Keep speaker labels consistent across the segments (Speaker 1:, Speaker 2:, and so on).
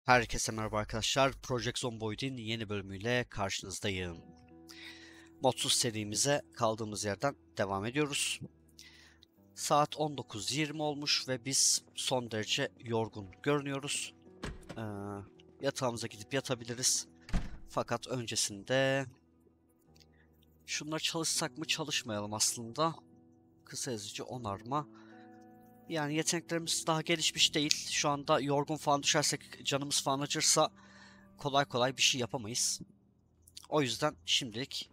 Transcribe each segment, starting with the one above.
Speaker 1: Herkese merhaba arkadaşlar. Project Zomboid'in yeni bölümüyle karşınızdayım. Modsuz serimize kaldığımız yerden devam ediyoruz. Saat 19:20 olmuş ve biz son derece yorgun görünüyoruz. Ee, Yatağımıza gidip yatabiliriz. Fakat öncesinde şunları çalışsak mı çalışmayalım aslında. Kısa yazıcı onarma. Yani yeteneklerimiz daha gelişmiş değil. Şu anda yorgun falan düşersek, canımız falan acırsa kolay kolay bir şey yapamayız. O yüzden şimdilik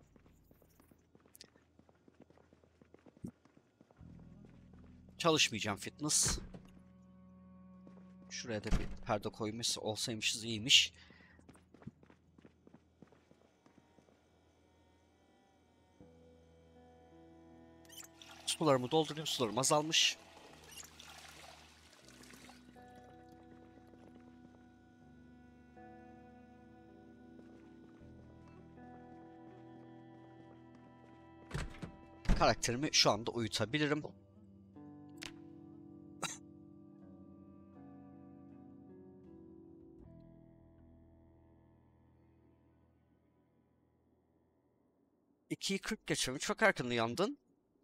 Speaker 1: çalışmayacağım fitness. Şuraya da bir perde koymuş olsaymışız iyiymiş. Sularımı dolduruyorum. Sularım azalmış. Karakterimi şu anda uyutabilirim. İkiyi 40 geçiyorum. Çok erken uyandın.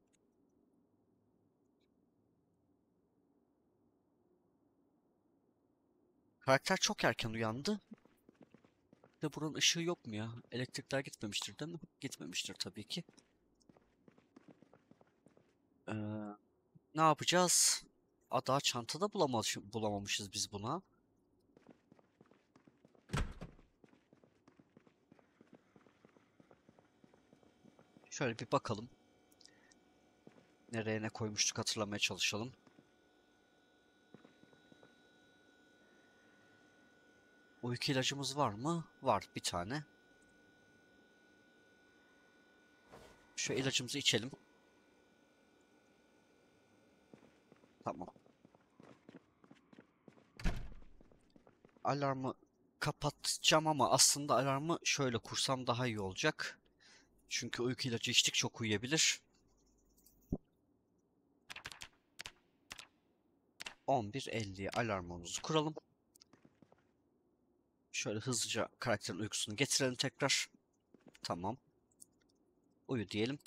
Speaker 1: Karakter çok erken uyandı. De buranın ışığı yok mu ya? Elektrikler gitmemiştir değil mi? Gitmemiştir tabii ki. Ee, Ne yapacağız? Daha çantada bulamamışız biz buna. Şöyle bir bakalım. Nereye ne koymuştuk hatırlamaya çalışalım. Uyku ilacımız var mı? Var bir tane. Şu ilacımızı içelim. Tamam. Alarmı kapatacağım ama aslında alarmı şöyle kursam daha iyi olacak. Çünkü uyku ilacı içtik, çok uyuyabilir. 11:50'ye alarmımızı kuralım. Şöyle hızlıca karakterin uykusunu getirelim tekrar. Tamam. Uyu diyelim.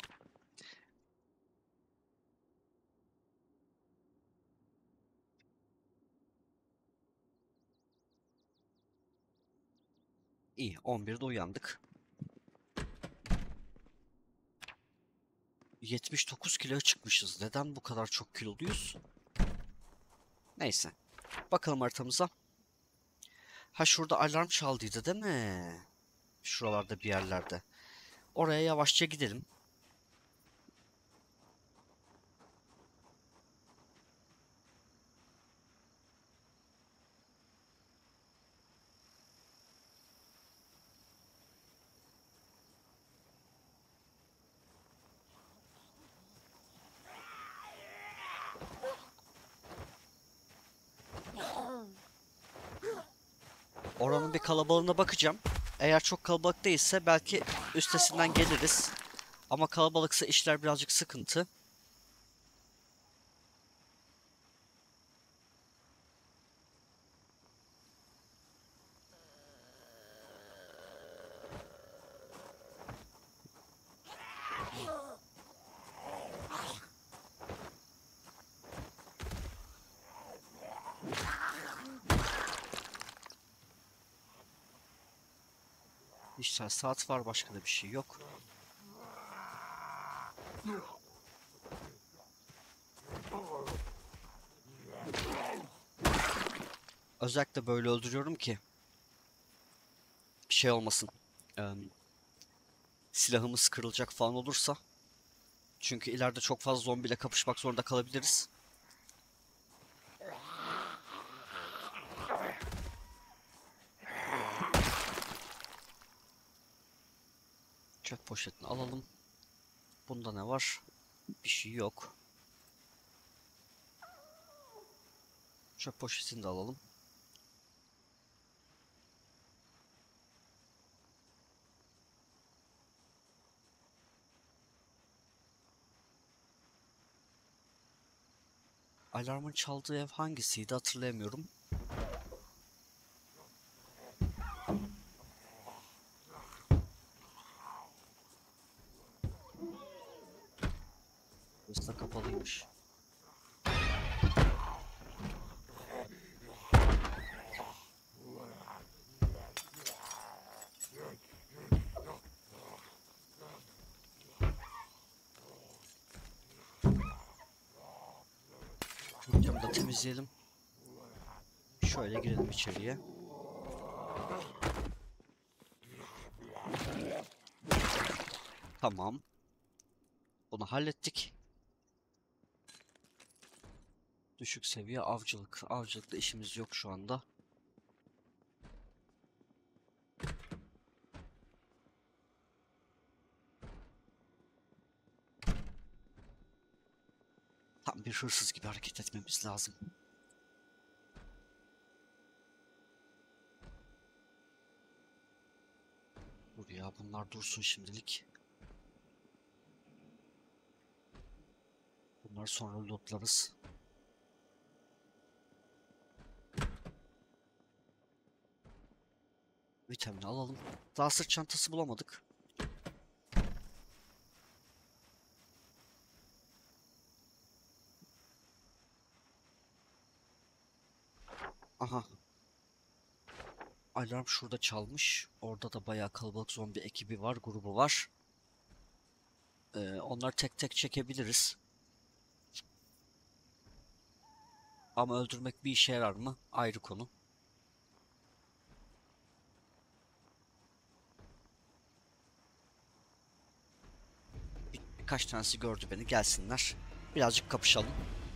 Speaker 1: İyi. 11'de uyandık. 79 kiloya çıkmışız. Neden bu kadar çok kiloluyuz? Neyse. Bakalım haritamıza. Ha, şurada alarm çaldıydı değil mi? Şuralarda bir yerlerde. Oraya yavaşça gidelim. Oranın bir kalabalığına bakacağım. Eğer çok kalabalık değilse belki üstesinden geliriz. Ama kalabalıksa işler birazcık sıkıntı. İşte saat var, başka da bir şey yok. Özellikle böyle öldürüyorum ki bir şey olmasın. Eee, Silahımız kırılacak falan olursa. Çünkü ileride çok fazla zombiyle kapışmak zorunda kalabiliriz. Çöp poşetini alalım. Bunda ne var? Bir şey yok. Çöp poşetini de alalım. Alarmın çaldığı ev hangisiydi hatırlayamıyorum. Burası da kapalıymış. Camı da temizleyelim. Şöyle girelim içeriye. Tamam. Bunu hallettik. Düşük seviye avcılık. Avcılıkta işimiz yok şu anda. Tam bir hırsız gibi hareket etmemiz lazım. Dur ya, bunlar dursun şimdilik. Bunları sonra lootlarız. Vitamin alalım. Daha sırt çantası bulamadık. Aha. Alarm şurada çalmış. Orada da bayağı kalabalık zombi ekibi var, grubu var. Onları tek tek çekebiliriz. Ama öldürmek bir işe yarar mı? Ayrı konu. Birkaç tanesi gördü beni. Gelsinler. Birazcık kapışalım.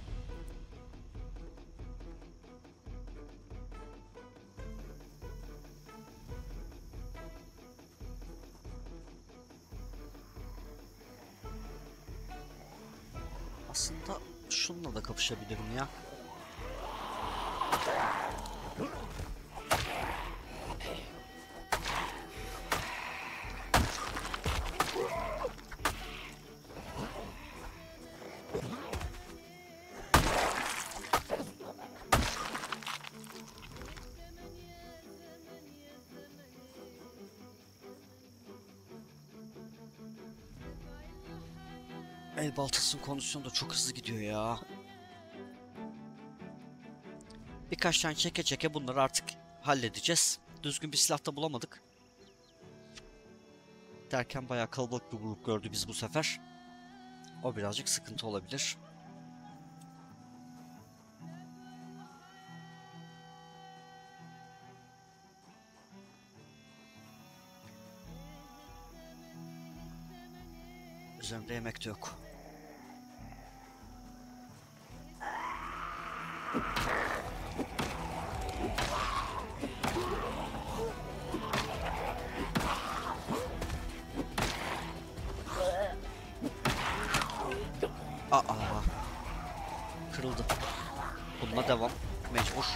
Speaker 1: Aslında şununla da kapışabilirim ya. El baltasının kondisyonu da çok hızlı gidiyor ya. Birkaç tane çeke çeke bunları artık halledeceğiz. Düzgün bir silah da bulamadık. Derken bayağı kalabalık bir grup gördü biz bu sefer. O birazcık sıkıntı olabilir. Üzerimde yemek de yok. Aa, kırıldı. Bununla devam. Mecbur.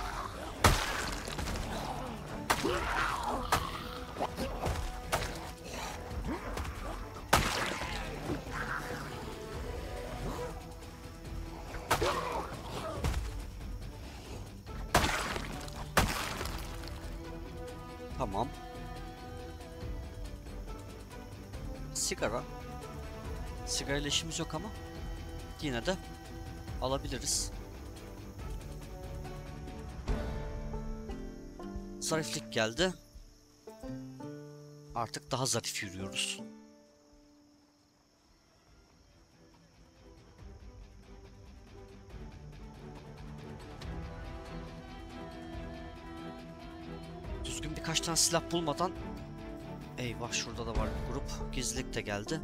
Speaker 1: Tamam. Sigara. Sigara ile işimiz yok ama yine de alabiliriz. Zariflik geldi. Artık daha zarif yürüyoruz. Düzgün birkaç tane silah bulmadan... Eyvah, şurada da var bir grup. Gizlilik de geldi.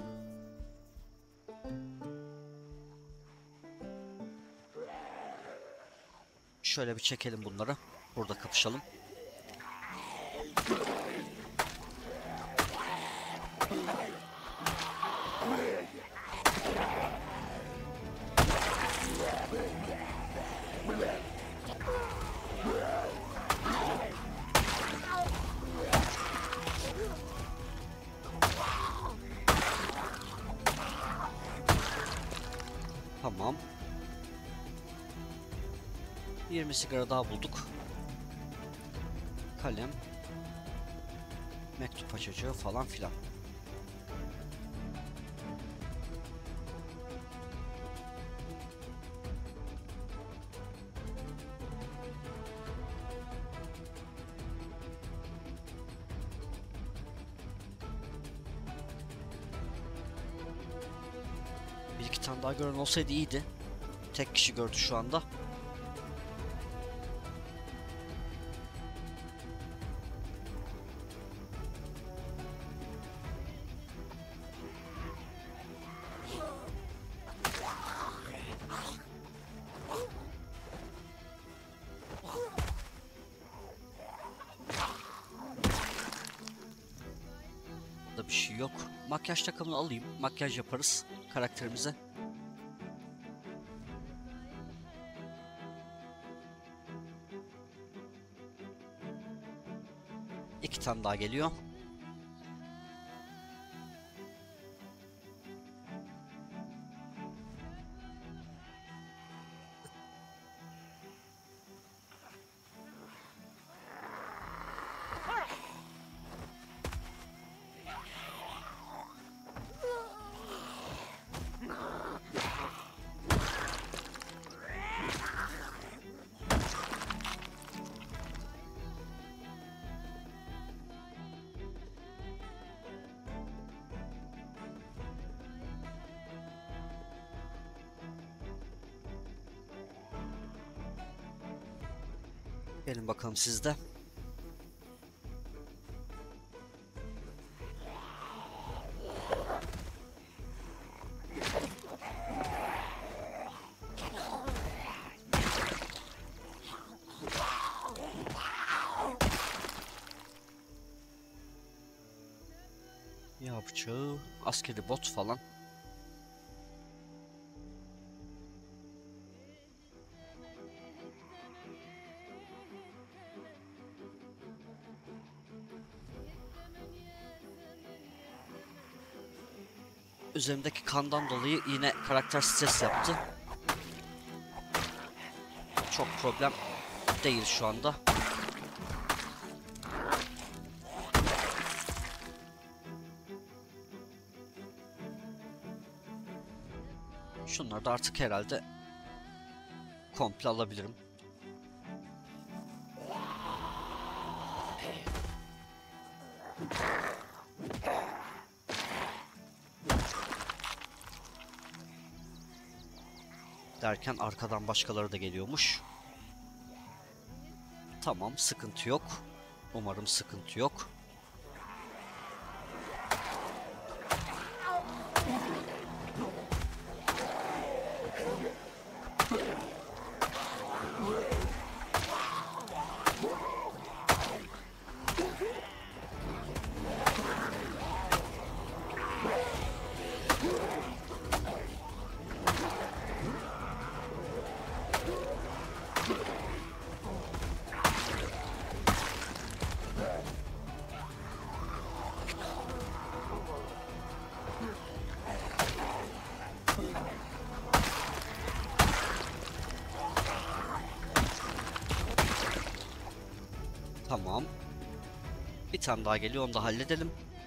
Speaker 1: Şöyle bir çekelim bunları. Burada kapışalım. Tamam. 20 sigara daha bulduk. Kalem. Mektup açacağı falan filan. tane daha gören olsaydı iyiydi. Tek kişi gördü şu anda. Da bir şey yok. Makyaj takımını alayım. Makyaj yaparız karakterimize. İki tane daha geliyor. Gelin bakalım sizde. Ya bıçağı, askeri bot falan. Üzerimdeki kandan dolayı yine karakter stres yaptı. Çok problem değil şu anda. Şunları da artık herhalde komple alabilirim. Derken arkadan başkaları da geliyormuş. Tamam, sıkıntı yok. Umarım sıkıntı yok. Tamam. Bir tane daha geliyor, onu da halledelim.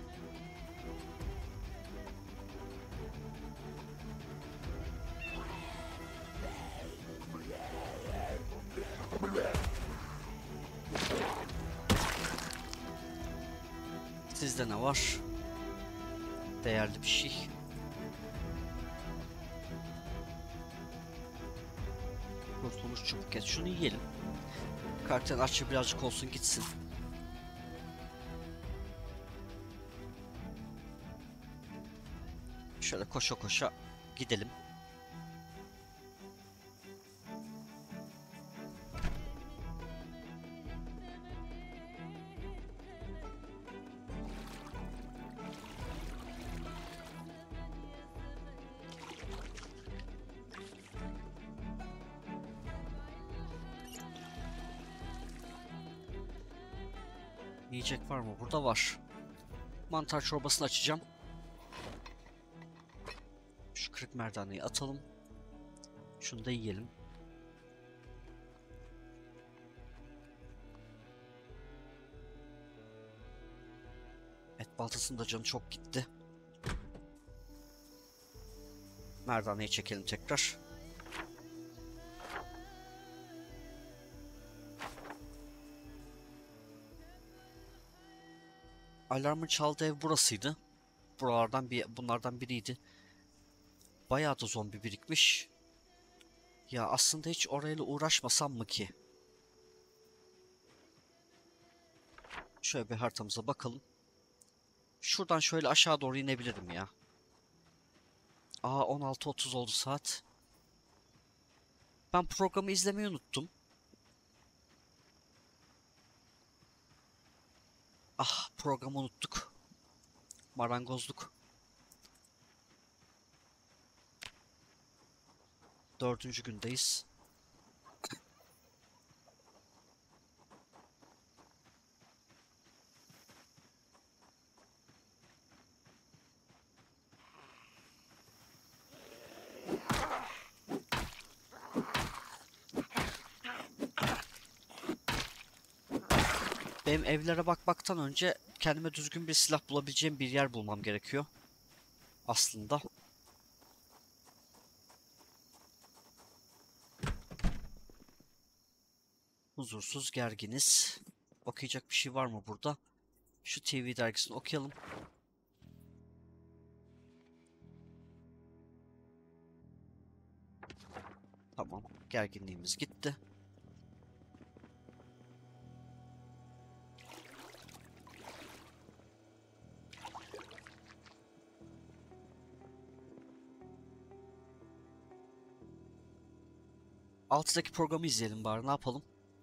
Speaker 1: Sizde ne var? Değerli bir şey. Kurtulmuş çubuk et. Şunu yiyelim. Karakterin açı birazcık olsun gitsin. Şöyle koşa koşa gidelim. Yiyecek var mı? Burada var. Mantar çorbasını açacağım. Şu kırık merdaneyi atalım. Şunu da yiyelim. Et baltasının da canı çok gitti. Merdaneyi çekelim tekrar. Alarmın çaldığı ev burasıydı. Bunlardan biriydi. Bayağı da zombi birikmiş. Ya aslında hiç orayla uğraşmasam mı ki? Şöyle bir haritamıza bakalım. Şuradan şöyle aşağı doğru inebilirim ya. Aa, 16:30 oldu saat. Ben programı izlemeyi unuttum. Ah, programı unuttuk. Marangozluk. 4. gündeyiz. Benim evlere bakmaktan önce kendime düzgün bir silah bulabileceğim bir yer bulmam gerekiyor. Aslında. Huzursuz, gerginiz. Okuyacak bir şey var mı burada? Şu TV dergisini okuyalım. Tamam, gerginliğimiz gitti. Altıdaki programı izleyelim bari, ne yapalım?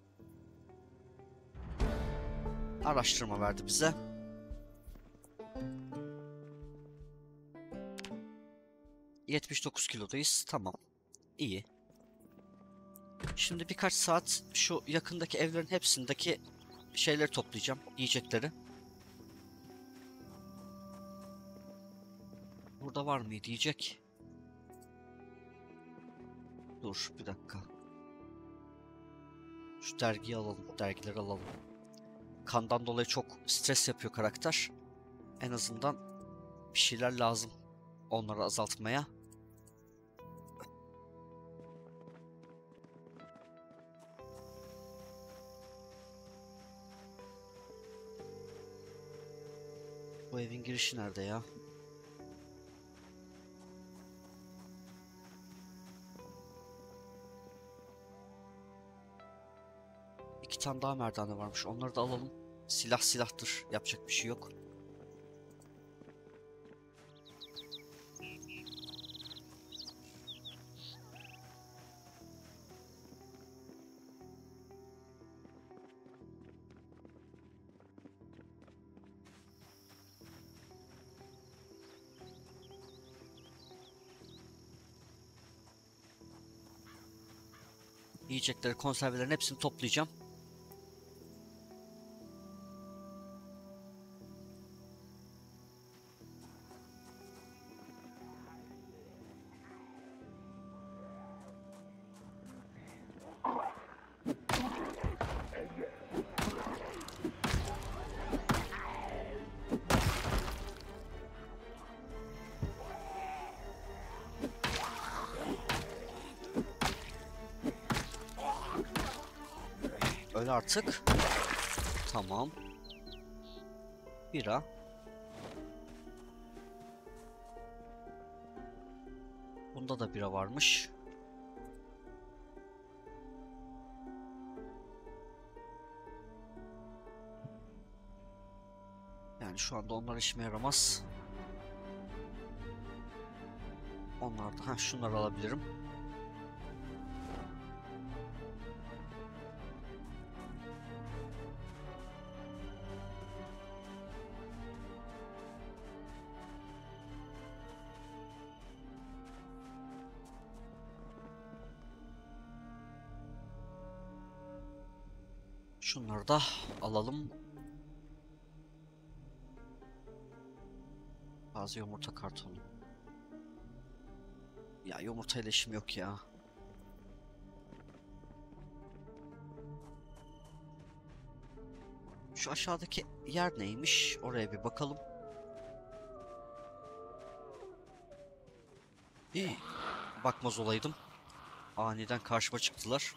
Speaker 1: Araştırma verdi bize. ...79 kilodayız. Tamam. İyi. Şimdi birkaç saat şu yakındaki evlerin hepsindeki şeyleri toplayacağım. Yiyecekleri. Burada var mıydı yiyecek? Dur bir dakika. Şu dergiyi alalım. Dergileri alalım. Kandan dolayı çok stres yapıyor karakter. En azından bir şeyler lazım onları azaltmaya. Bu evin girişi nerede ya? İki tane daha merdane varmış. Onları da alalım. Silah silahtır. Yapacak bir şey yok. Yiyecekleri, konservelerin hepsini toplayacağım. Öyle artık. Tamam. Bira. Bunda da bira varmış. Yani şu anda onlar işime yaramaz. Onlar da, şunları alabilirim. Şunları da alalım. Bazı yumurta kartonu. Ya yumurtayla işim yok ya. Şu aşağıdaki yer neymiş? Oraya bir bakalım. İyi. Bakmaz olaydım. Aniden karşıma çıktılar.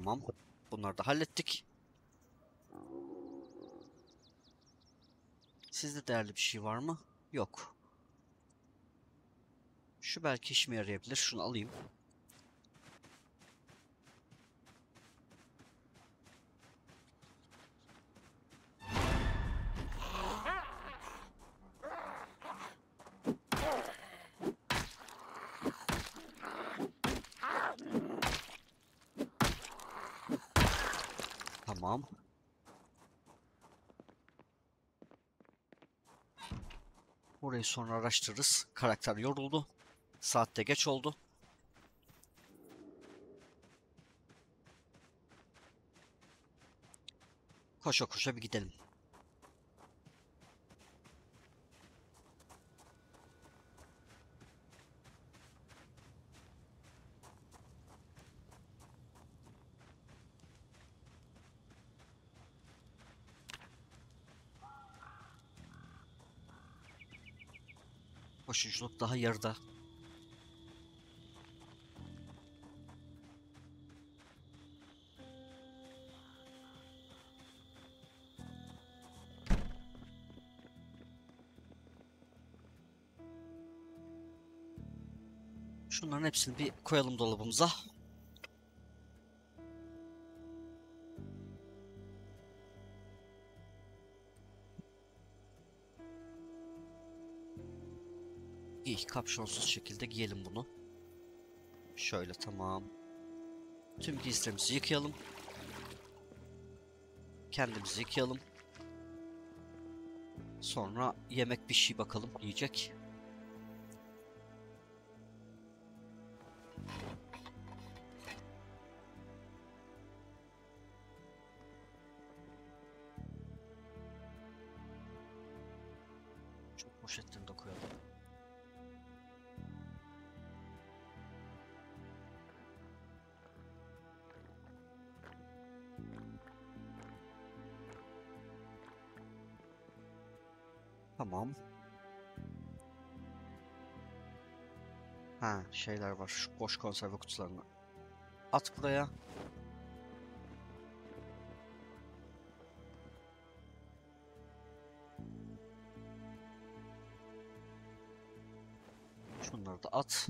Speaker 1: Tamam. Bunları da hallettik. Sizde değerli bir şey var mı? Yok. Şu belki işime yarayabilir. Şunu alayım. Tamam. Burayı sonra araştırırız. Karakter yoruldu. Saat de geç oldu. Koşa koşa bir gidelim. Koşuculuk daha yarıda. Şunların hepsini bir koyalım dolabımıza. İyi, kapşonsuz şekilde giyelim bunu. Şöyle, tamam. Tüm giysilerimizi yıkayalım. Kendimizi yıkayalım. Sonra yemek bir şey bakalım, yiyecek. Çok poşetlerini de koyalım. Tamam. Ha, şeyler var. Şu boş konserve kutularını at buraya. Şunları da at.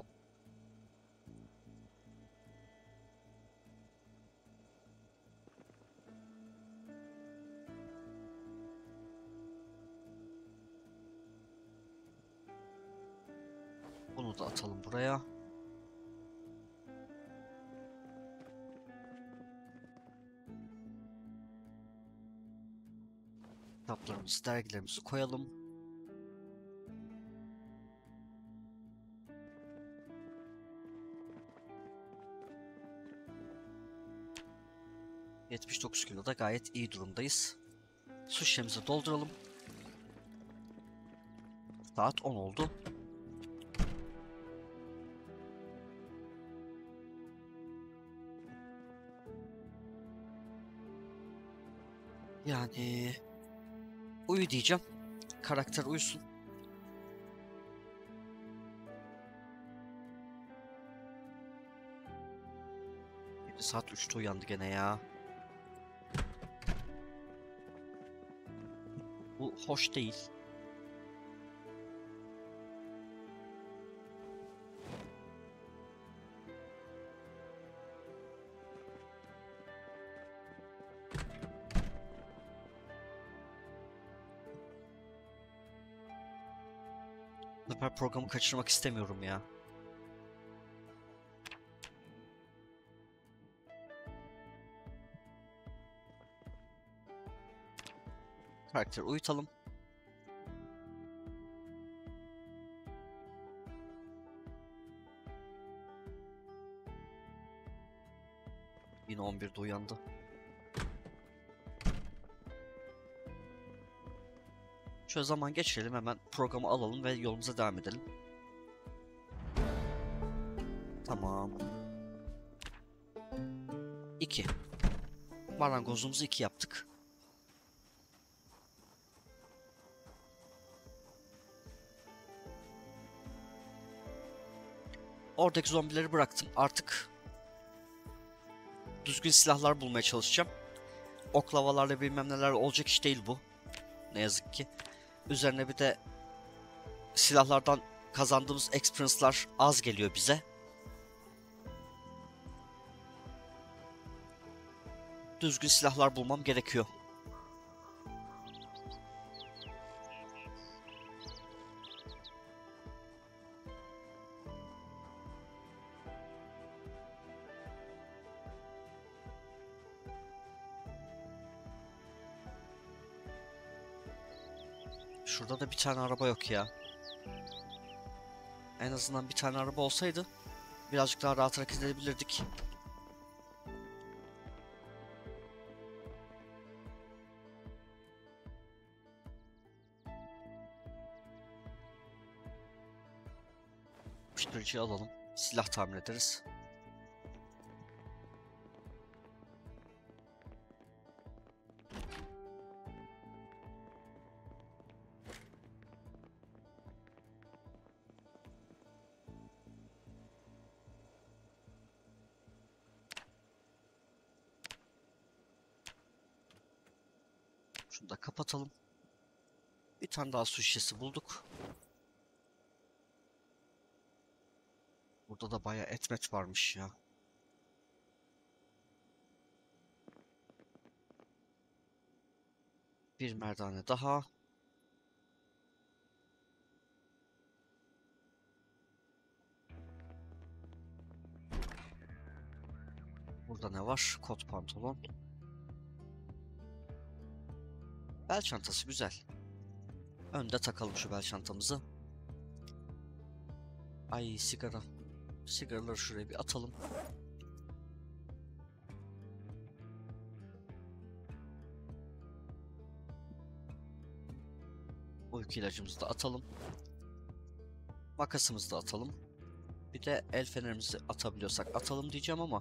Speaker 1: Bunu da atalım buraya. Kitaplarımızı, dergilerimizi koyalım. ...79 kiloda gayet iyi durumdayız. Su şişemizi dolduralım. Saat 10 oldu. Yani... uyu diyeceğim. Karakter uyusun. Saat 3'te uyandı gene ya. Bu hoş değil. Bu sefer programı kaçırmak istemiyorum ya. Karakteri uyutalım. Yine 11'de uyandı. Şöyle zaman geçirelim, hemen programı alalım ve yolumuza devam edelim. Tamam. 2. Marangozluğumuzu 2 yaptık. Oradaki zombileri bıraktım. Artık düzgün silahlar bulmaya çalışacağım. Oklavalarla bilmem neler olacak iş değil bu. Ne yazık ki. Üzerine bir de silahlardan kazandığımız experience'lar az geliyor bize. Düzgün silahlar bulmam gerekiyor. Şurada da bir tane araba yok ya. En azından bir tane araba olsaydı birazcık daha rahat hareket edebilirdik. Yapıştırıcıyı alalım. Silah tamir ederiz. Şunu da kapatalım. Bir tane daha su şişesi bulduk. Burada da bayağı etmet varmış ya. Bir merdane daha. Burada ne var? Kot pantolon. Bel çantası güzel. Önde takalım şu bel çantamızı. Ay sigara. Sigaraları şuraya bir atalım. Uyku ilacımızı da atalım. Makasımızı da atalım. Bir de el fenerimizi atabiliyorsak atalım diyeceğim ama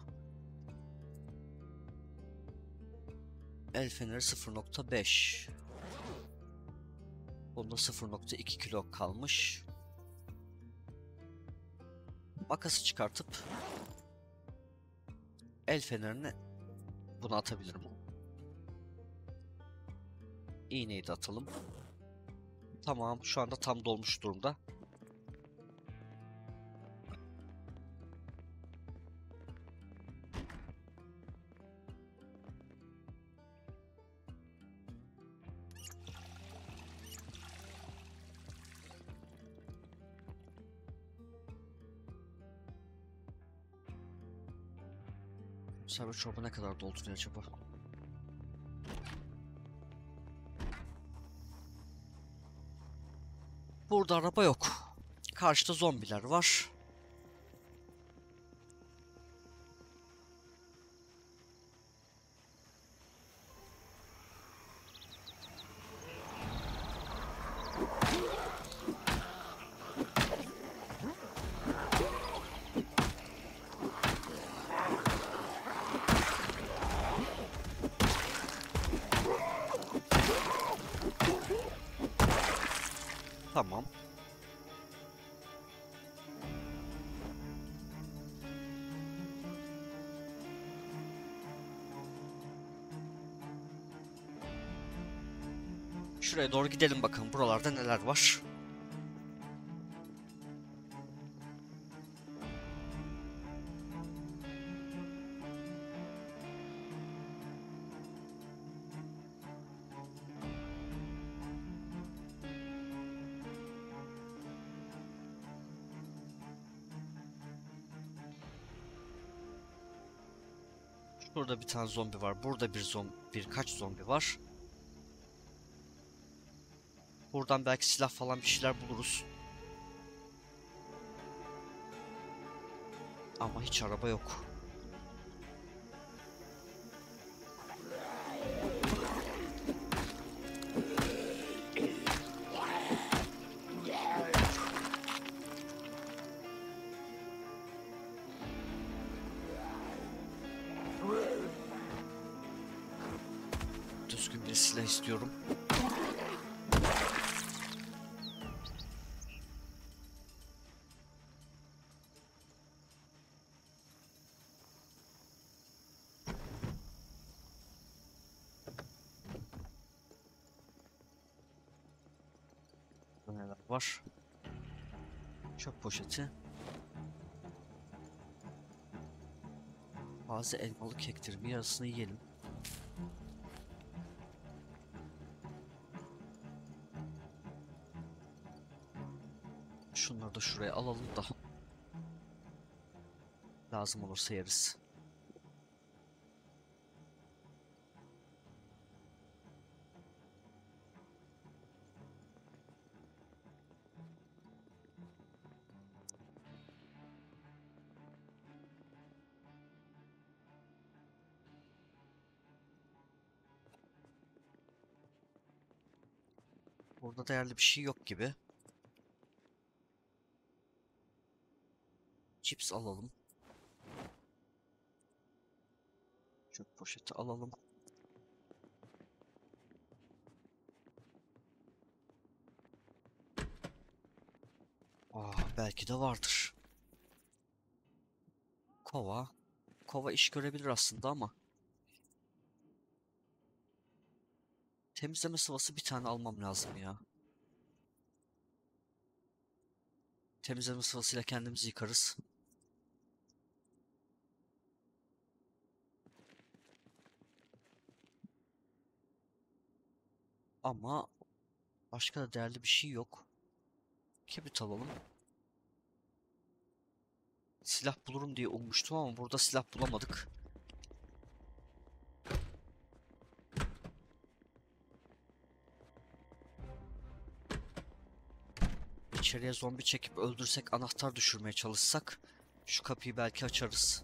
Speaker 1: el feneri 0.5. Bunda 0.2 kilo kalmış. Makası çıkartıp el fenerini buna atabilirim. İğneyi de atalım. Tamam, şu anda tam dolmuş durumda. Server çorba ne kadar dolduruyor acaba? Burada araba yok. Karşıda zombiler var. Tamam. Şuraya doğru gidelim bakalım buralarda neler var. Burada bir tane zombi var. Burada birkaç zombi var. Buradan belki silah falan bir şeyler buluruz. Ama hiç araba yok. Düzgün bir silah istiyorum. var. Çöp poşeti. Taze elmalı kektir. Bir yarısını yiyelim. Şunları da şuraya alalım da lazım olursa yeriz. Burada değerli bir şey yok gibi. Cips alalım. Çöp poşeti alalım. Belki de vardır. Kova. Kova iş görebilir aslında ama. Temizleme sıvası bir tane almam lazım ya. Temizleme sıvasıyla kendimizi yıkarız. Ama başka da değerli bir şey yok. Kibrit alalım. Silah bulurum diye ummuştum ama burada silah bulamadık. İçeriye zombi çekip öldürsek, anahtar düşürmeye çalışsak şu kapıyı belki açarız.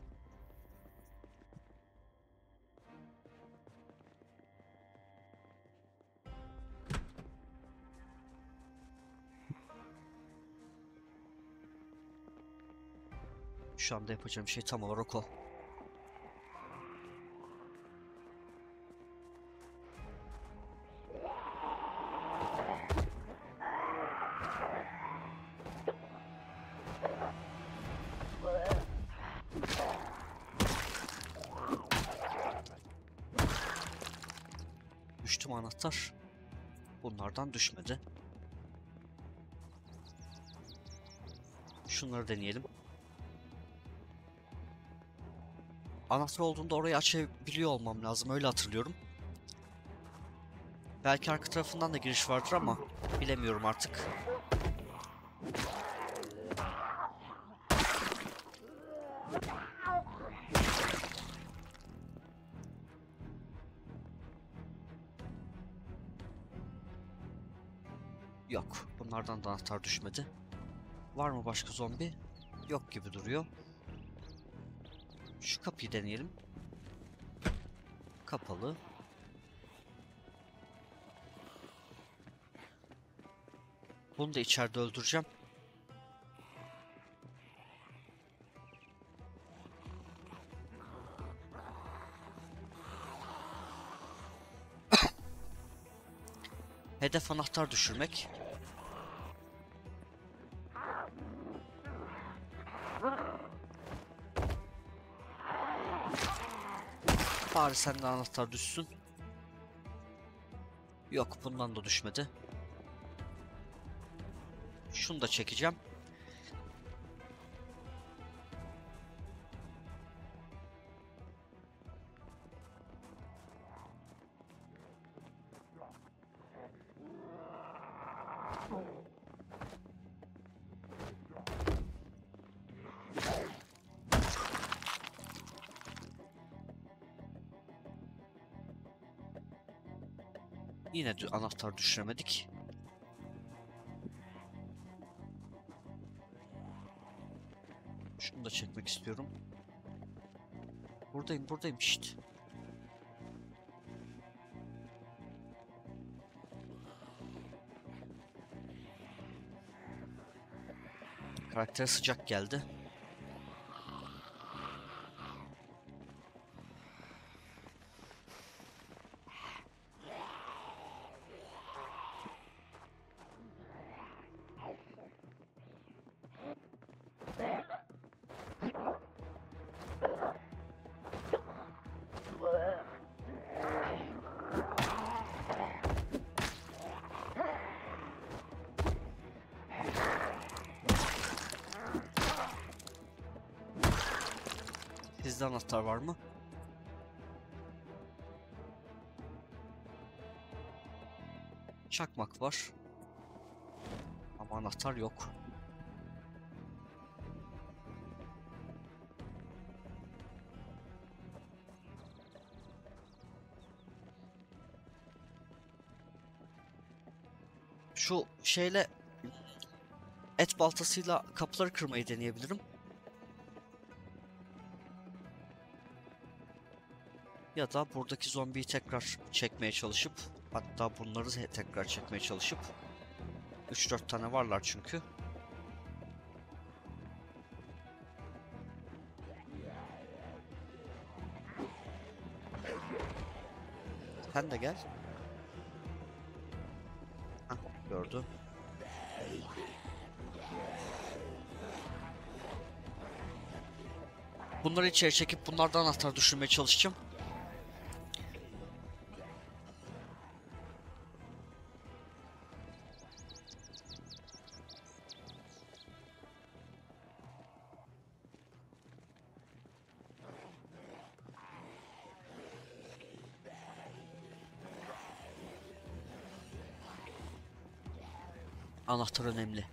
Speaker 1: Şu anda yapacağım şey tam olarak o. Düştü mü anahtar? Bunlardan düşmedi. Şunları deneyelim. Anahtar olduğunda orayı açabiliyor olmam lazım. Öyle hatırlıyorum. Belki arka tarafından da giriş vardır ama bilemiyorum artık. Yok. Bunlardan da anahtar düşmedi. Var mı başka zombi? Yok gibi duruyor. Şu kapıyı deneyelim. Kapalı. Bunu da içeride öldüreceğim. Hedef anahtar düşürmek. Bari senden anahtar düşsün. Yok, bundan da düşmedi. Şunu da çekeceğim. Yine anahtar düşüremedik. Şunu da çekmek istiyorum. Buradayım, buradayım işte. Karaktere sıcak geldi. 8'de anahtar var mı? Çakmak var. Ama anahtar yok. Şu şeyle et baltasıyla kapıları kırmayı deneyebilirim. Ya da buradaki zombiyi tekrar çekmeye çalışıp, hatta bunları tekrar çekmeye çalışıp, 3-4 tane varlar çünkü. Sen de gel. Hah, gördü. Bunları içeri çekip bunlardan anahtar düşürmeye çalışacağım. Anahtar önemli.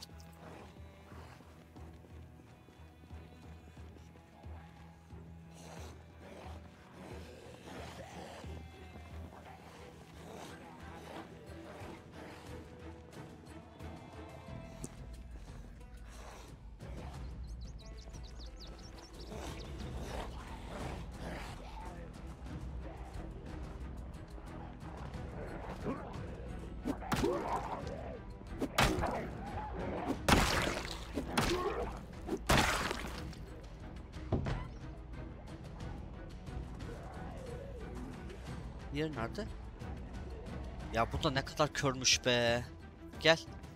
Speaker 1: Diğeri nerede? Ya bu da ne kadar körmüş be. Gel.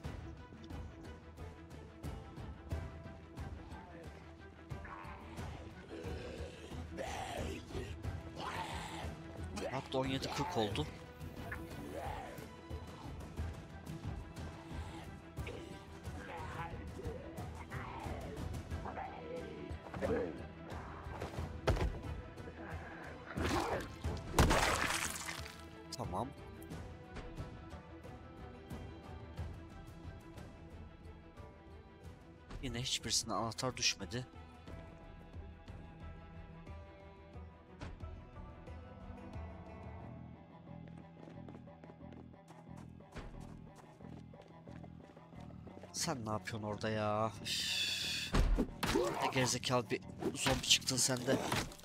Speaker 1: Hatta 17:40 oldu. Tamam. Yine hiçbirisine anahtar düşmedi. Sen ne yapıyorsun orada ya? Üf. Ne gerizekalı bir zombi çıktın sen de.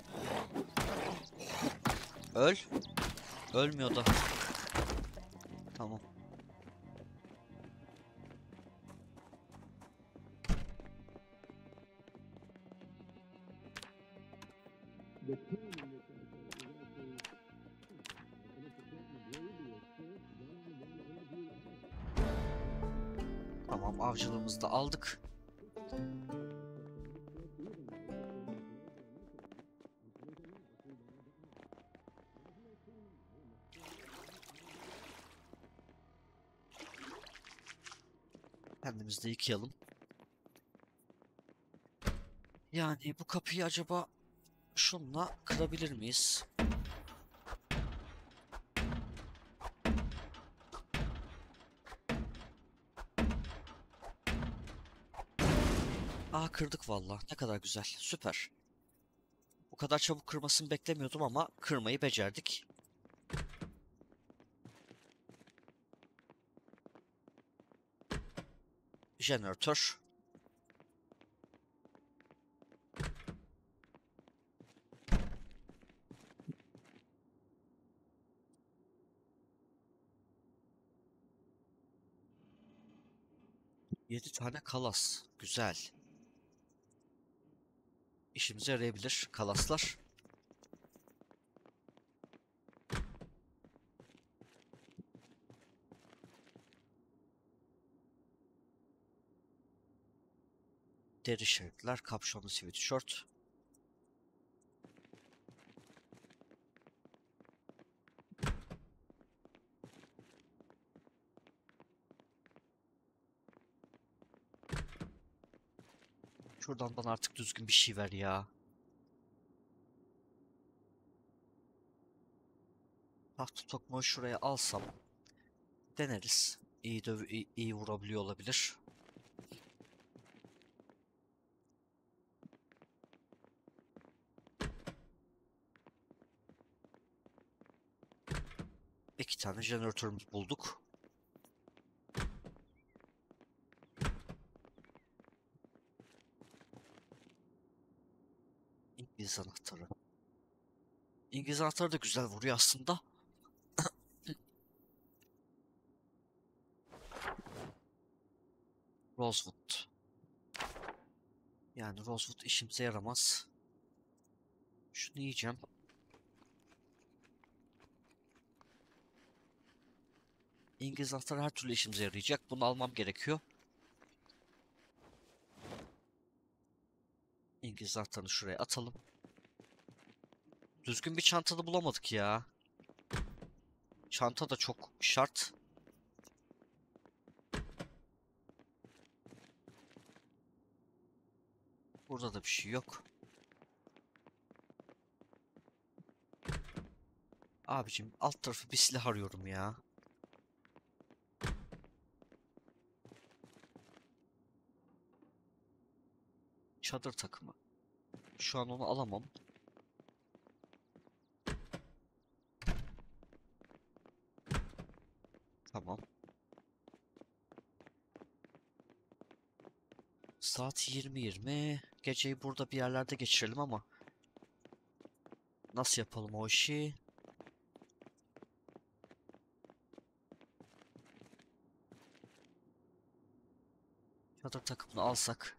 Speaker 1: Öl. Ölmüyor da. Tamam. Tamam, avcılığımızı da aldık. Kendimizi de yıkayalım. Yani bu kapıyı acaba şunla kırabilir miyiz? Aa, kırdık valla. Ne kadar güzel. Süper. Bu kadar çabuk kırmasını beklemiyordum ama kırmayı becerdik. Jeneratör. Yedi tane kalas. Güzel. İşimize yarayabilir kalaslar. Deri şeritler, kapşonlu sweatshirt. Şuradan bana artık düzgün bir şey ver ya. Tahta tokmağı şuraya alsam deneriz. İyi vurabiliyor olabilir. İki tane jeneratörümüz bulduk. İngiliz anahtarı. İngiliz anahtarı da güzel vuruyor aslında. Rosewood. Yani Rosewood işimize yaramaz. Şunu yiyeceğim. İngiliz anahtarı her türlü işimize yarayacak. Bunu almam gerekiyor. İngiliz anahtarını şuraya atalım. Düzgün bir çantada bulamadık ya. Çanta da çok şart. Burada da bir şey yok. Abicim alt tarafı bir silah arıyorum ya. Çadır takımı. Şu an onu alamam. Tamam. Saat 20:20. Geceyi burada bir yerlerde geçirelim ama nasıl yapalım o işi? Çadır takımını alsak.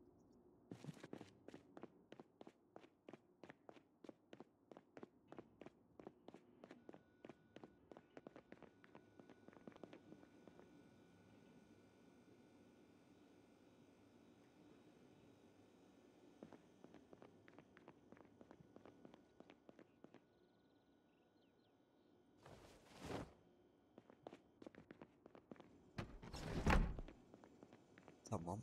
Speaker 1: Tamam.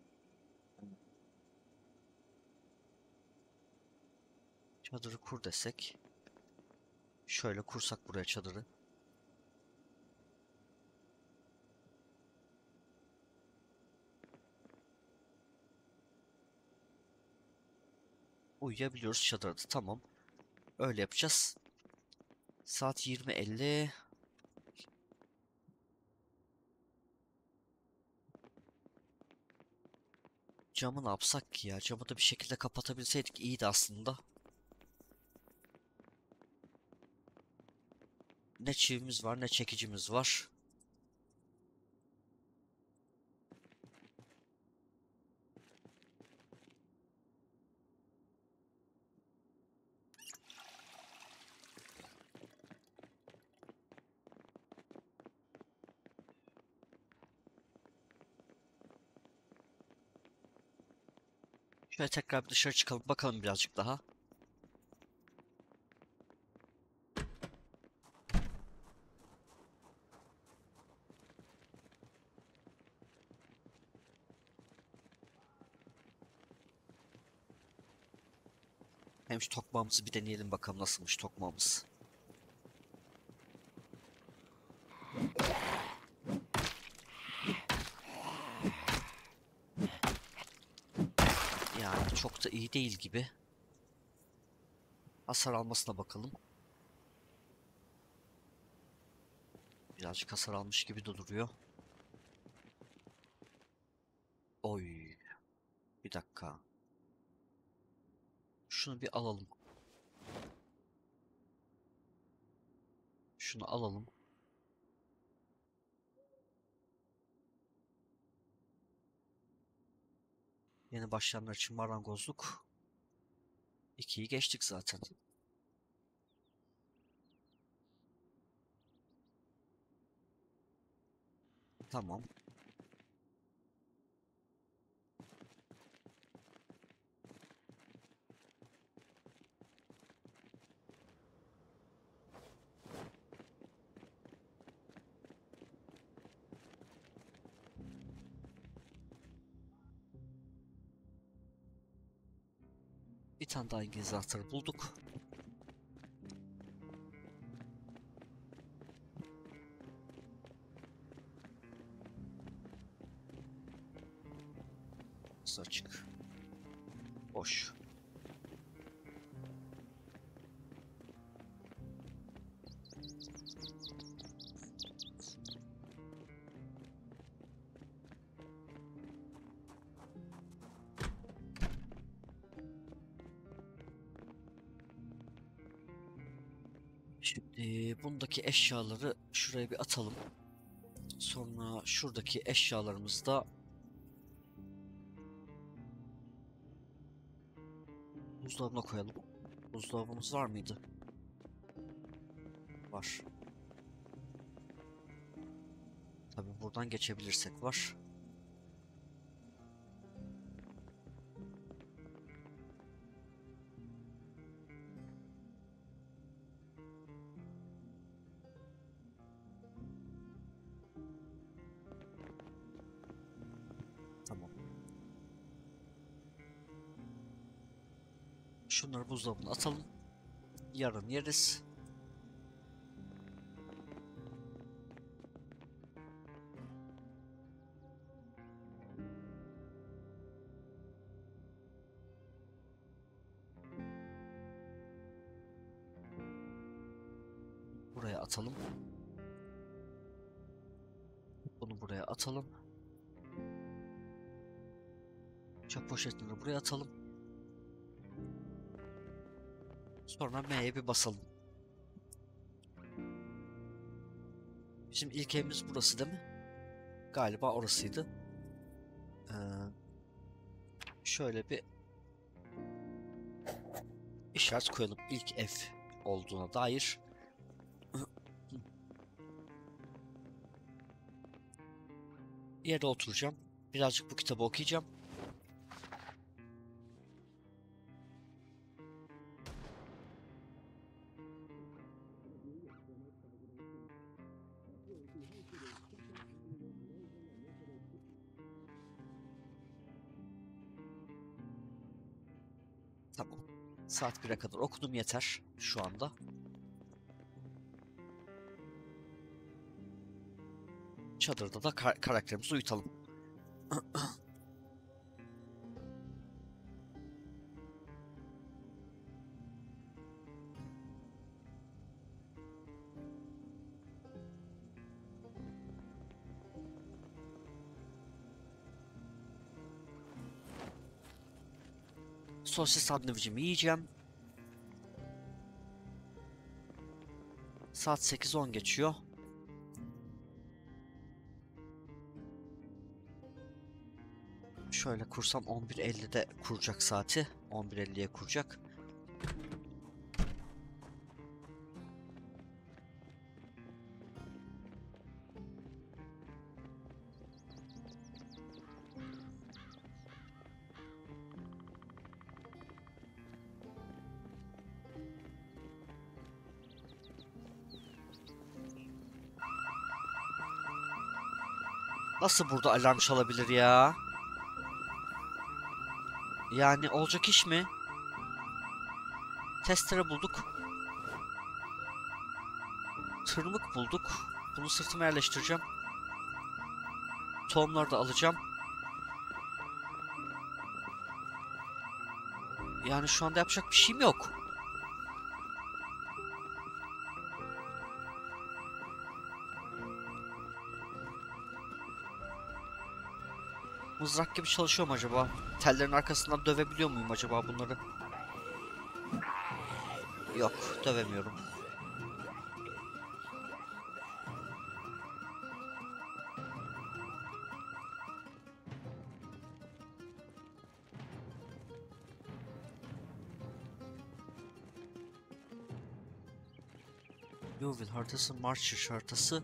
Speaker 1: Çadırı kur desek. Şöyle kursak buraya çadırı. Uyuyabiliyoruz çadırda. Tamam. Öyle yapacağız. Saat 20:50. Camı ne yapsak ki ya? Camı da bir şekilde kapatabilseydik iyiydi aslında. Ne çivimiz var ne çekicimiz var. Şöyle tekrar bir dışarı çıkalım bakalım birazcık daha. Hem şu tokmağımızı bir deneyelim bakalım nasılmış tokmağımız. Yani çok da iyi değil gibi. Hasar almasına bakalım. Birazcık hasar almış gibi de duruyor. Oy. Bir dakika. Şunu bir alalım. Şunu alalım. Yeni başlayanlar için marangozluk. 2'yi geçtik zaten. Tamam. Bir tane daha İngiliz anahtarı bulduk. Burası açık. Boş. Şimdi bundaki eşyaları şuraya bir atalım. Sonra şuradaki eşyalarımızı da buzdolabına koyalım. Buzdolabımız var mıydı? Var. Tabii buradan geçebilirsek var. Tamam. Şunları buzdolabına atalım. Yarın yeriz. Buraya atalım. Bunu buraya atalım. Çöp poşetini buraya atalım. Sonra M'ye bir basalım. Bizim ilk evimiz burası değil mi? Galiba orasıydı. Ee, şöyle bir işaret koyalım. İlk ev olduğuna dair. Yerde oturacağım. Birazcık bu kitabı okuyacağım. Tamam. Saat 1'e kadar okudum yeter şu anda. Çadırda da karakterimizi uyutalım. Sosis sandviçimi yiyeceğim. Saat 8:10 geçiyor. Şöyle kursam 11:50'de kuracak saati. 11:50'ye kuracak. Nasıl burada alarm çalabilir ya? Yani olacak iş mi? Testere bulduk. Tırmık bulduk. Bunu sırtıma yerleştireceğim. Tohumları da alacağım. Yani şu anda yapacak bir şeyim yok. Mızrak gibi çalışıyor mu acaba? Tellerin arkasından dövebiliyor muyum acaba bunları? Yok, dövemiyorum. Newville haritası, Marcher haritası.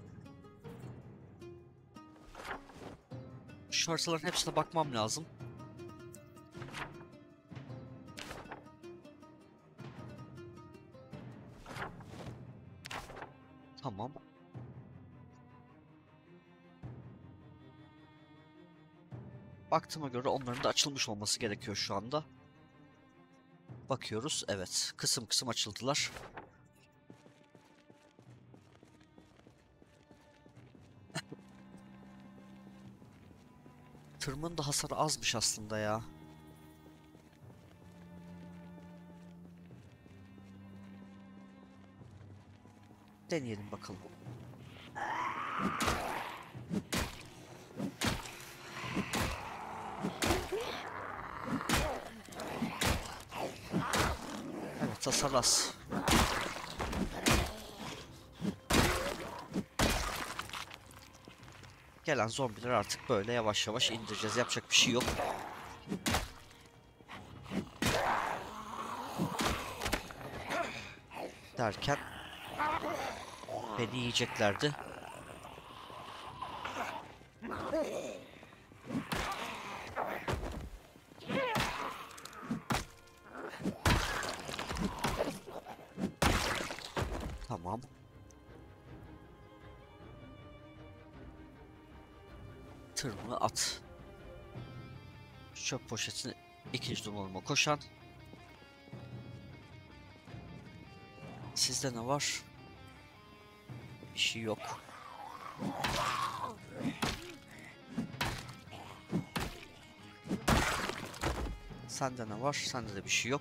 Speaker 1: Şu haritaların hepsine bakmam lazım. Tamam. Baktığıma göre onların da açılmış olması gerekiyor şu anda. Bakıyoruz. Evet. Kısım kısım açıldılar. Tırmın da hasarı azmış aslında ya. Deneyelim bakalım. Evet, hasar az. Gelen zombiler artık böyle yavaş yavaş indireceğiz. Yapacak bir şey yok. Derken beni yiyeceklerdi. Tamam. Tırmığı at. Çöp poşetini ikinci donanıma koşan. Sizde ne var? Bir şey yok. Sende ne var? Sende de bir şey yok.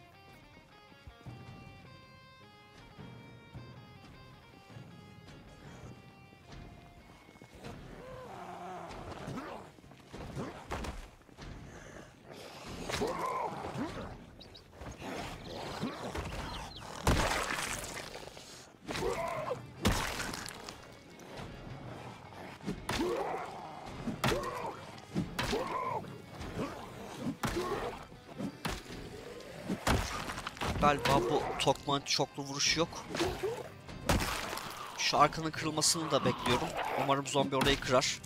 Speaker 1: Galiba bu Tokma'nın çoklu vuruşu yok. Şu arkanın kırılmasını da bekliyorum. Umarım zombi orayı kırar.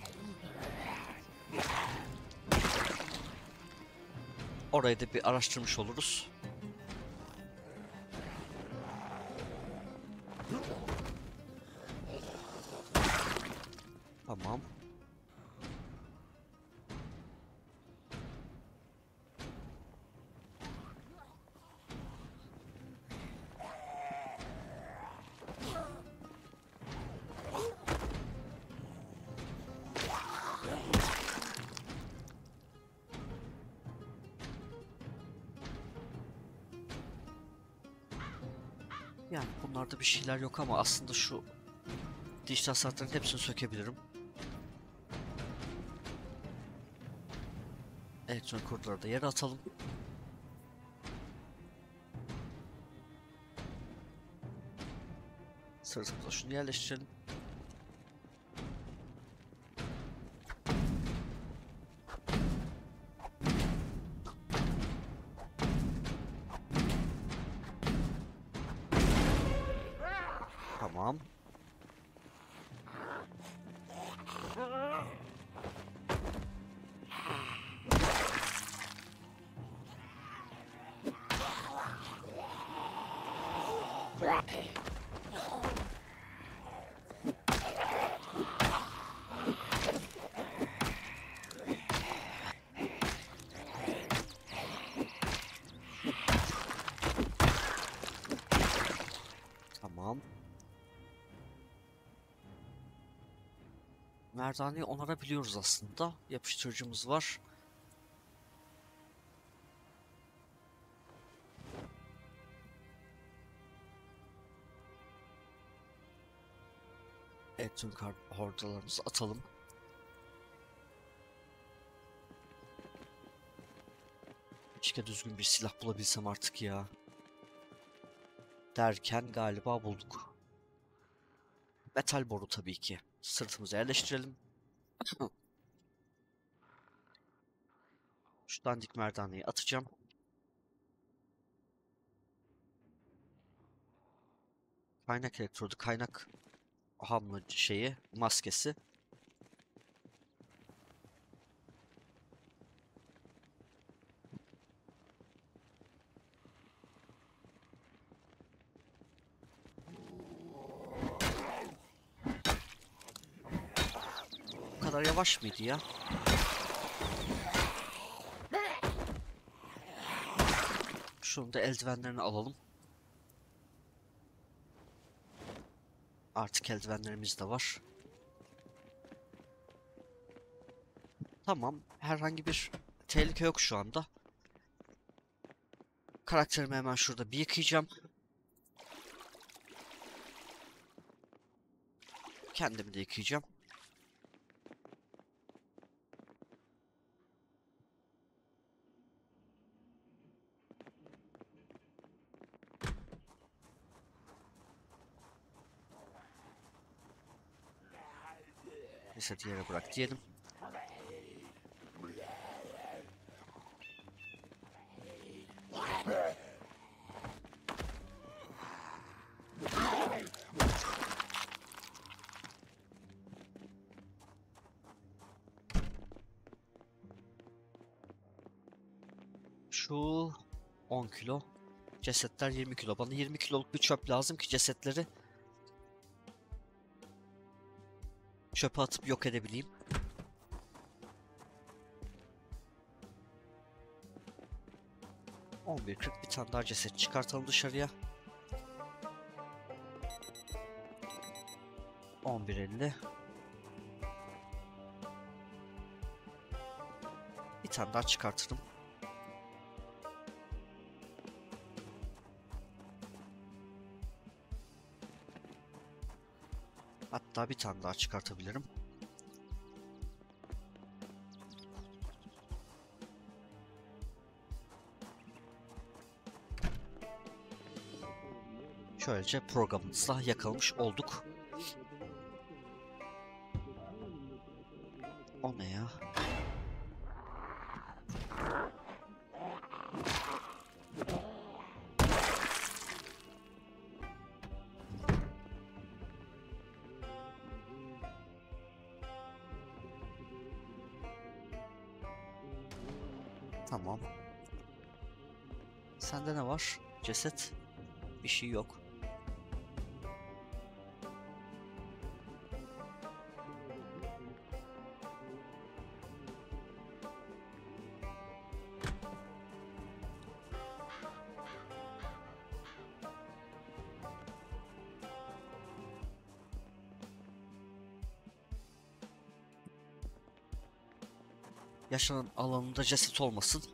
Speaker 1: Orayı da bir araştırmış oluruz. Tamam. Yani bunlarda bir şeyler yok ama aslında şu dijital saatlerin hepsini sökebilirim. Elektronik kurtları da yere atalım. Sırtımıza şunu yerleştirelim. Tamam. Tamam. Merdaneyi onarabiliyoruz aslında. Yapıştırıcımız var. Evet, tüm hordalarımızı atalım. Keşke düzgün bir silah bulabilsem artık ya. Derken galiba bulduk. Metal boru tabii ki. Sırtımıza yerleştirelim. Şu dandik merdaneyi atacağım. Kaynak elektrodu, kaynak hamle şeyi, maskesi. Bu kadar yavaş mıydı ya? Şunun da eldivenlerini alalım. Artık eldivenlerimiz de var. Tamam. Herhangi bir tehlike yok şu anda. Karakterimi hemen şurada bir yıkayacağım. Kendimi de yıkayacağım. Cesedi yere bırak diyelim. Şu 10 kilo. Cesetler 20 kilo. Bana 20 kiloluk bir çöp lazım ki cesetleri çöpe atıp yok edebileyim. 11.40 bir tane daha ceset çıkartalım dışarıya. 11.50. Bir tane daha çıkartırım. Hatta bir tane daha çıkartabilirim. Şöylece programımızla yakalamış olduk. O ne ya? Tamam. Sende ne var? Ceset. Bir şey yok. Yaşanan alanında ceset olmasın.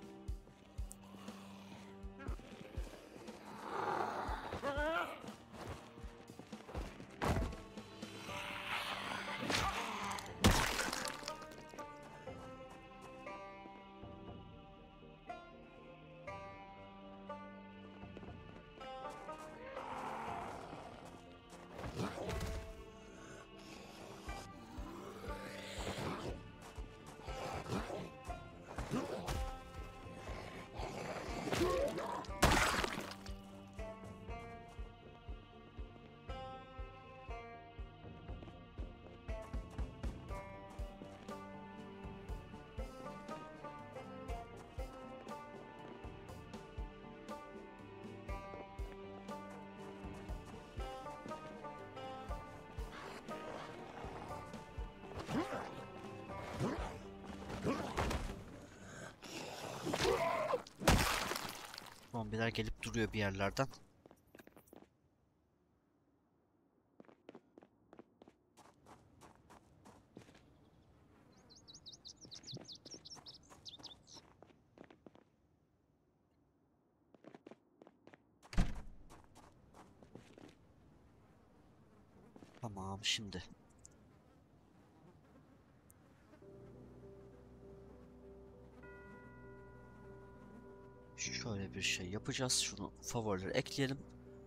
Speaker 1: Zombiler gelip duruyor bir yerlerden. Tamam şimdi. Şöyle bir şey yapacağız. Şunu favorilere ekleyelim.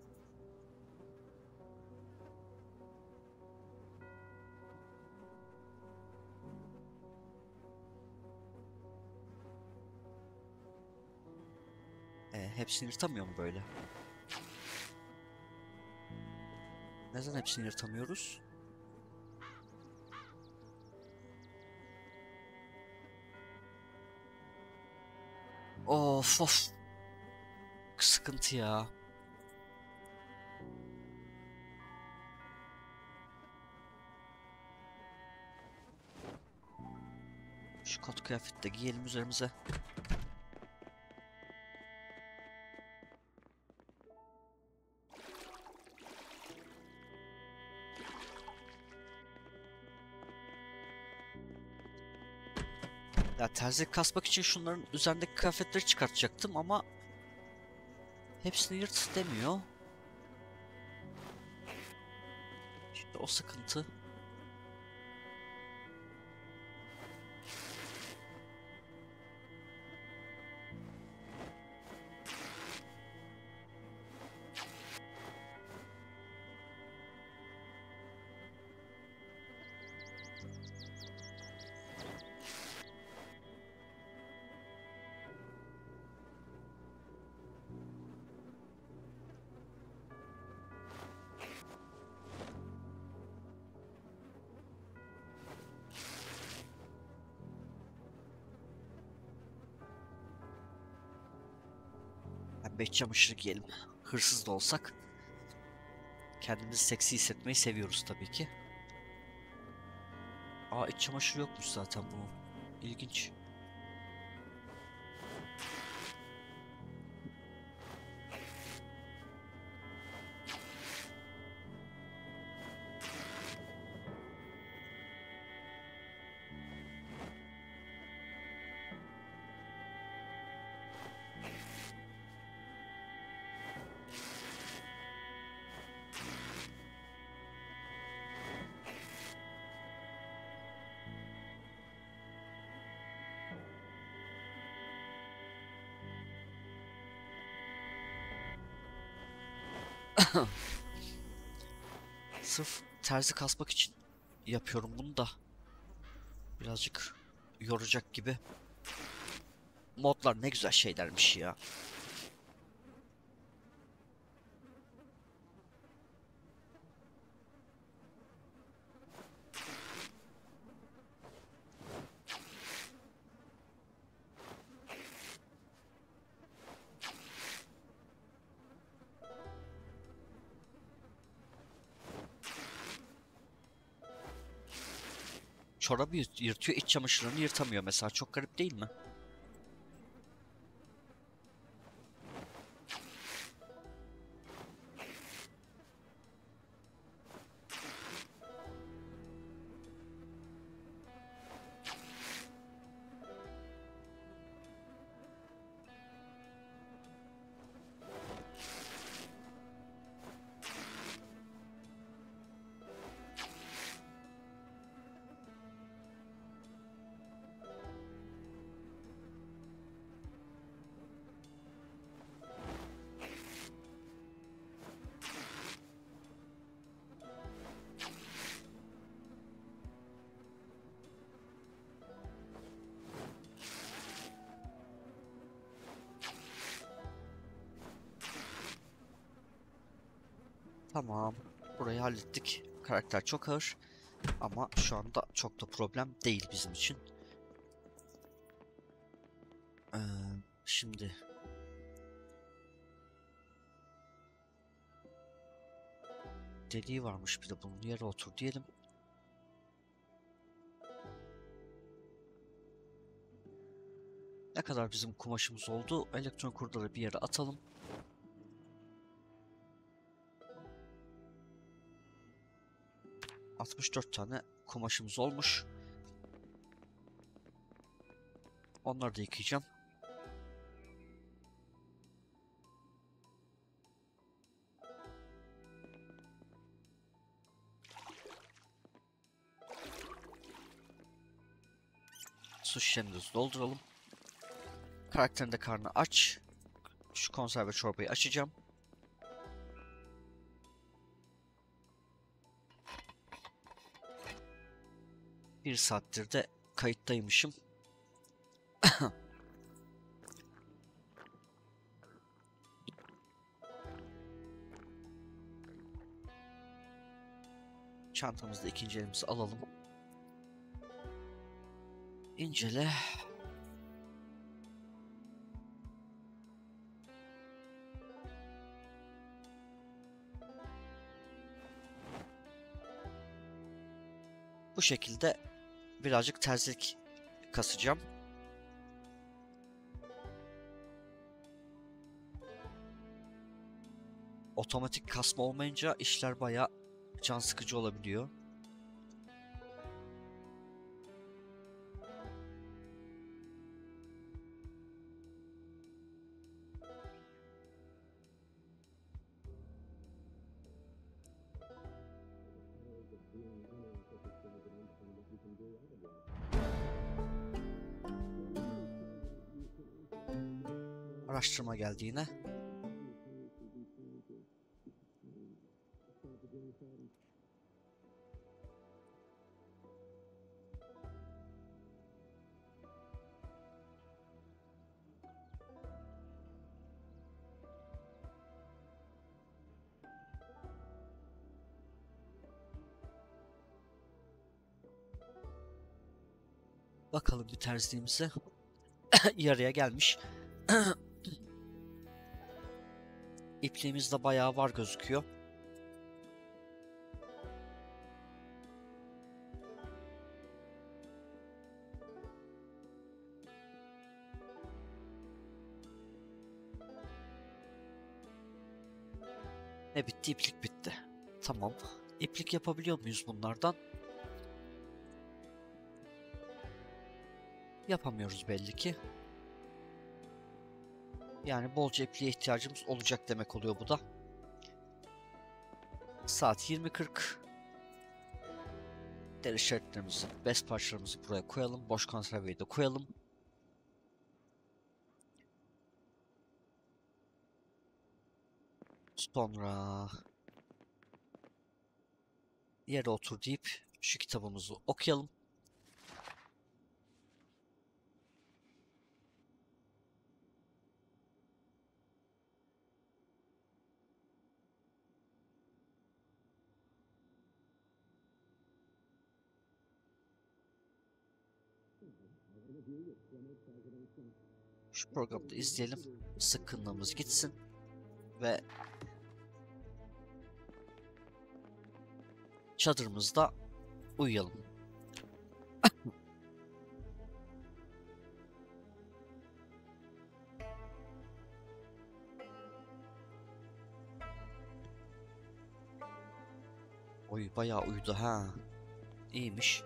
Speaker 1: Hepsini yırtamıyor mu böyle? Neden hepsini yırtamıyoruz? Of of. Sıkıntı ya. Şu kot kıyafeti de giyelim üzerimize. terzi kasmak için şunların üzerindeki kıyafetleri çıkartacaktım ama hepsini yırt demiyor. İşte o sıkıntı. Pembe iç çamaşırı giyelim. Hırsız da olsak kendimizi seksi hissetmeyi seviyoruz tabii ki. Aa, iç çamaşırı yokmuş zaten bunun. İlginç. Sırf terzi kasmak için yapıyorum bunu da. Birazcık yoracak gibi. Modlar ne güzel şeylermiş ya. Çorabı yırtıyor, iç çamaşırlarını yırtamıyor mesela. Çok garip değil mi? Tamam. Burayı hallettik. Karakter çok ağır. Ama şu anda çok da problem değil bizim için. Ee, şimdi deliği varmış bir de bunun, yere otur diyelim. Ne kadar bizim kumaşımız oldu? Elektron kurdaları bir yere atalım. ...64 tane kumaşımız olmuş. Onları da yıkayacağım. Su şişemizi dolduralım. Karakterin de karnı aç. Şu konserve çorbayı açacağım. Bir saattir de kayıttaymışım. Çantamızda ikinci elimizi alalım. İncele. Bu şekilde birazcık terzilik kasacağım. Otomatik kasma olmayınca işler bayağı can sıkıcı olabiliyor. Araştırma geldi yine. Bakalım bir terzliğimize. Yarıya gelmiş. İpliğimiz de bayağı var gözüküyor. Ne bitti? İplik bitti. Tamam. İplik yapabiliyor muyuz bunlardan? Yapamıyoruz belli ki. Yani bolca ipliğe ihtiyacımız olacak demek oluyor bu da. Saat 20:40. Deri şeritlerimizi, bez parçalarımızı buraya koyalım. Boş konserveyi de koyalım. Sonra yere otur deyip şu kitabımızı okuyalım. Şu programı da izleyelim. Sıkkınlığımız gitsin. Ve çadırımızda uyuyalım. Oy bayağı uyudu ha. İyiymiş.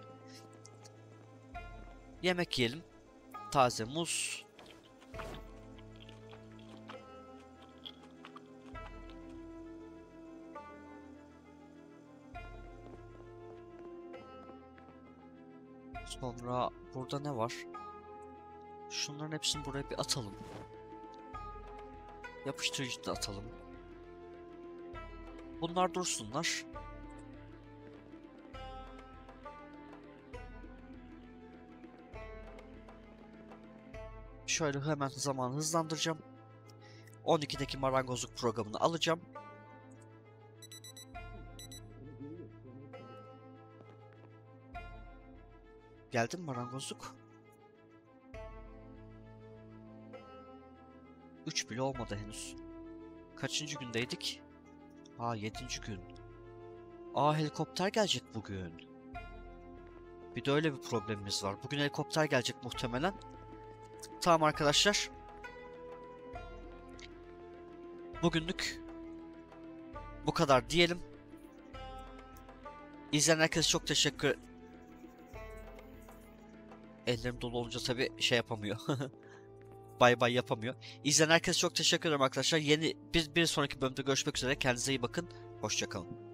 Speaker 1: Yemek yiyelim. Taze muz. Sonra burada ne var? Şunların hepsini buraya bir atalım. Yapıştırıcı da atalım. Bunlar dursunlar. Şöyle hemen zamanı hızlandıracağım. 12'deki marangozluk programını alacağım. Geldi mi marangozluk? 3 bile olmadı henüz. Kaçıncı gündeydik? Aa 7. gün. Aa helikopter gelecek bugün. Bir de öyle bir problemimiz var. Bugün helikopter gelecek muhtemelen. Tamam arkadaşlar. Bugünlük bu kadar diyelim. İzleyen herkese çok teşekkür. Ellerim dolu olunca tabii şey yapamıyor. Bay bay yapamıyor. İzleyen herkese çok teşekkür ederim arkadaşlar. Bir sonraki bölümde görüşmek üzere. Kendinize iyi bakın. Hoşça kalın.